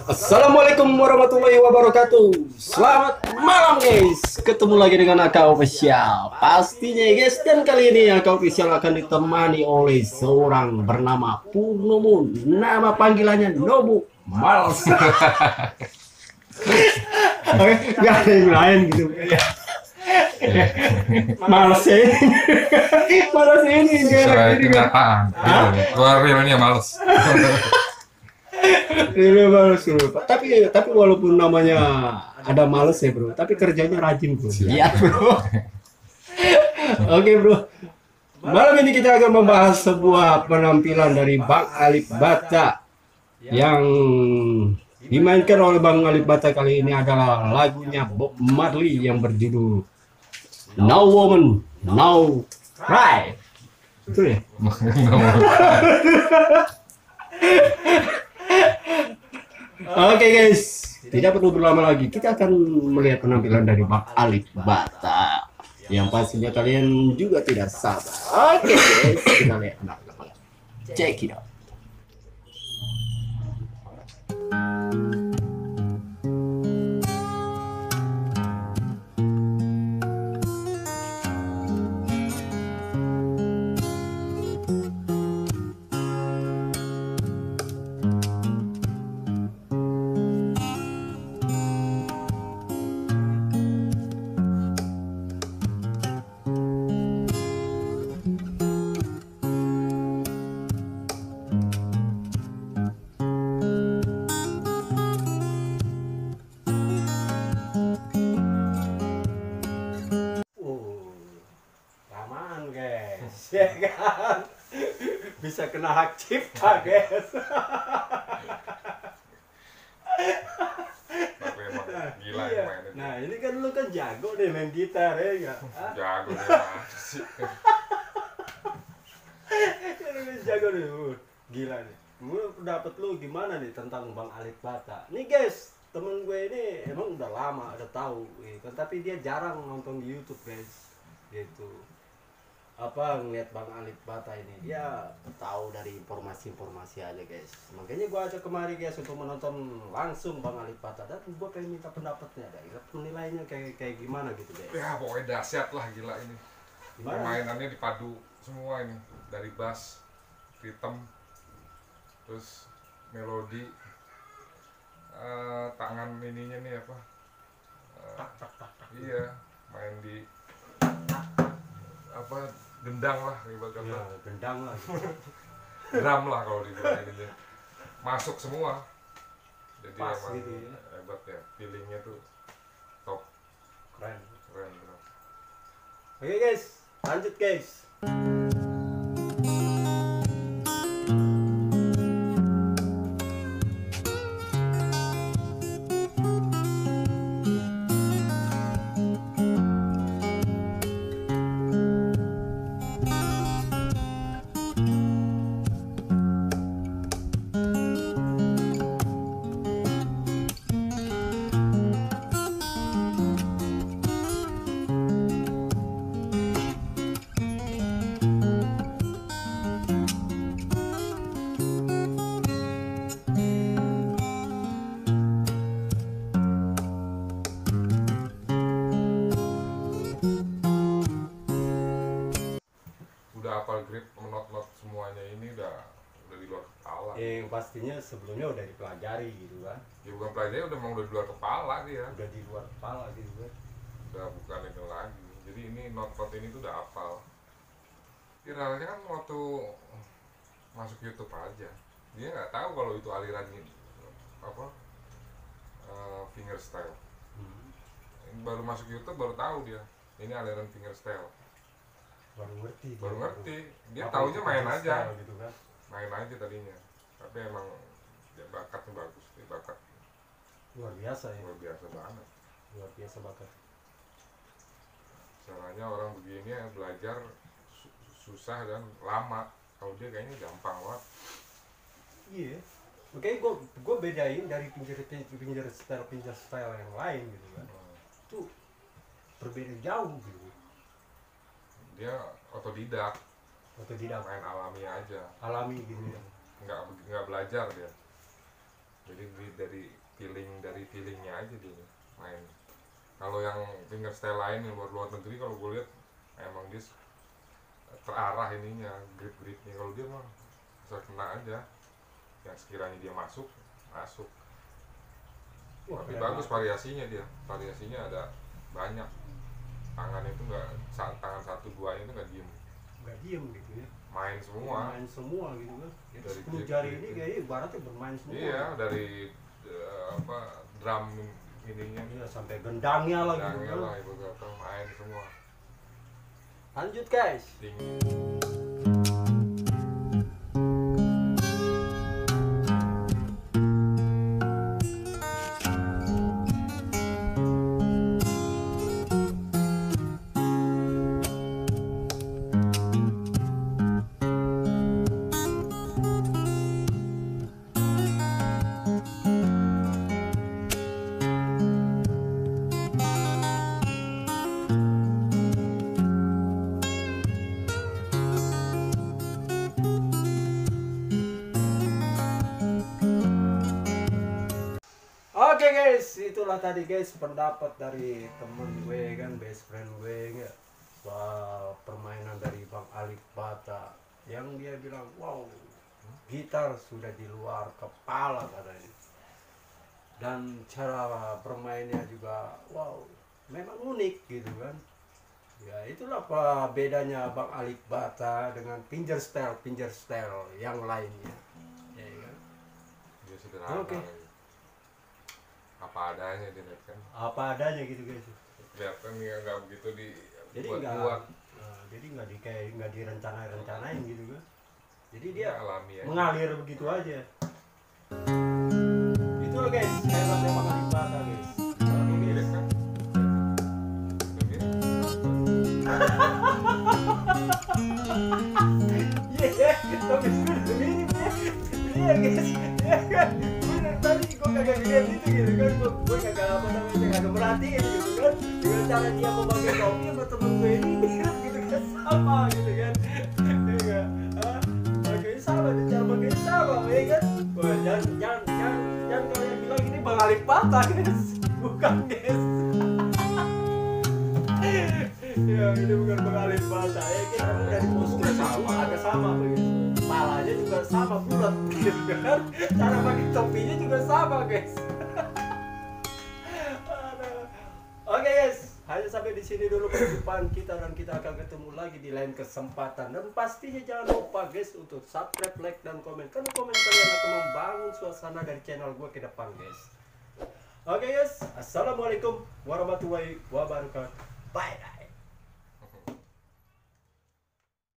Assalamualaikum warahmatullahi wabarakatuh. Selamat malam guys. Ketemu lagi dengan Aka Official. Pastinya guys, dan kali ini Aka Official akan ditemani oleh seorang bernama Purnomo. Nama panggilannya Nobu Males. Oke, gak ada yang lain gitu. Males ini. Males ini. Sesuai kenyataan. Luar realnya males. Ini males bro. Tapi walaupun namanya ada males ya bro, tapi kerjanya rajin bro. Iya bro. Oke bro. Malam ini kita akan membahas sebuah penampilan dari Bang Alif Bata yang dimainkan oleh Bang Alif Bata kali ini adalah lagunya Bob Marley yang berjudul No Woman, No Cry. Betul ya? Oke guys, tidak perlu berlama lagi. Kita akan melihat penampilan dari Bang Alif Bata yang pastinya kalian juga tidak sabar. Oke guys, kita lihat penampilan. Check it out. Lamaan guys, ya kan? Bisa kena hak cipta guys. Tapi emang gila Iya. yang mainnya. Nah ini kan lu kan jago deh main gitar ya enggak? Jago nih masa sih. Lu kan jago deh, gila nih. Menurut pendapat lu gimana nih tentang Bang Alif Bata? Nih guys, temen gue ini emang udah lama, udah tahu gitu. Tapi dia jarang nonton di YouTube guys, gitu. Apa ngeliat Bang Alif Bata ini dia tahu dari informasi-informasi aja guys, makanya gua ajak kemari guys untuk menonton langsung Bang Alif Bata dan gua pengen minta pendapatnya dari penilaiannya kayak gimana gitu guys. Ya pokoknya dahsyat lah gila ini. Gimana? Permainannya dipadu semua ini, dari bass, rhythm, terus melodi, tangan ininya nih apa? Iya, main di apa gendang lah ibarat Ya, kata. gendang lah. Drum lah kalau dibilang ini. Masuk semua. Jadi Pas emang gitu ya. hebat ya, feelingnya tuh top, Keren. keren. Oke guys, lanjut guys. Udah hafal grip, not semuanya ini udah di luar kepala. Yang pastinya sebelumnya udah dipelajari gitu kan. Ya bukan pelajari, udah di luar kepala dia. Udah di luar kepala gitu kan. Udah bukan itu lagi. Jadi ini not ini tuh udah hafal. Viralnya kan waktu masuk YouTube aja. Dia nggak tahu kalau itu aliran apa fingerstyle. Baru masuk YouTube baru tahu dia. Ini aliran fingerstyle. Baru ngerti. Dia taunya main aja. gitu kan. Main aja tadinya. Tapi emang dia bakatnya bagus. Dia bakat Luar biasa ya. luar biasa banget. Luar biasa bakat. Caranya orang begini ya belajar susah dan lama. Kalau dia kayaknya gampang banget. Iya. Makanya gue bedain dari pinggir style yang lain gitu kan. Itu berbeda jauh gitu. Dia otodidak, Atau tidak main alami aja, alami gitu ya. nggak belajar dia. Jadi dari feelingnya aja dia main. Kalau yang fingerstyle lain yang luar negeri, kalau gue lihat emang dia terarah ininya, grip-gripnya. Kalau dia mah asal kena aja, yang sekiranya dia masuk. Wah, Tapi keren bagus banget. variasinya ada banyak. Tangannya itu nggak, tangan satu duanya itu nggak diem, Nggak diem gitu ya, main semua. main semua gitu kan. Dari 10 grip jari grip ini itu. kayaknya ibaratnya bermain semua. Iya, dari drum ininya, Iya, sampai gendangnya lah gitu dangnya kan. lah ibu kata main semua. Lanjut guys. Tinggi. Oke guys, itulah tadi guys pendapat dari temen gue kan, best friend gue enggak, soal permainan dari Bang Alif Bata yang dia bilang wow, gitar sudah di luar kepala katanya, dan cara bermainnya juga wow, memang unik gitu kan. Ya itulah apa bedanya Bang Alif Bata dengan fingerstyle yang lainnya, ya kan? Dia sederhana. Oke. Lagi. Apa adanya dia lihat kan. Apa adanya gitu guys. Kelihatan ya nggak begitu Jadi dibuat-buat. jadi nggak direncanain gitu kan. Jadi Dia dia alami ya. mengalir begitu aja. Itu loh guys, hebatnya Bang Alif Bata guys. Oke Mirip guys. kan? Mirip. Iya, tapi sudah mirip ya. Iya guys, iya kan. Gue dari tadi gue kagak lihat itu gitu kan. Gue kagak apa namanya, kagak merhatiin gitu kan. Dengan cara dia memakai topi sama temen gue ini mirip gitu kan, sama gitu kan. Iya kan? Hah? Pakainya sama, dan cara pakainya sama, ya kan. Wah, jangan kalian bilang ini Bang Alif Bata guys. Bukan guys. Ya, ini bukan Bang Alif Bata ya, kita dari postur sama, agak sama begitu. Palanya juga sama bulat gitu kan. Cara pakai topinya juga sama guys. Aduh. Oke guys, hanya sampai di sini dulu perjumpaan kita, dan kita akan ketemu lagi di lain kesempatan. Dan pastinya jangan lupa guys untuk subscribe, like, dan komen, karena komen kalian akan membangun suasana dari channel gue ke depan guys. Oke guys, assalamualaikum warahmatullahi wabarakatuh. Bye.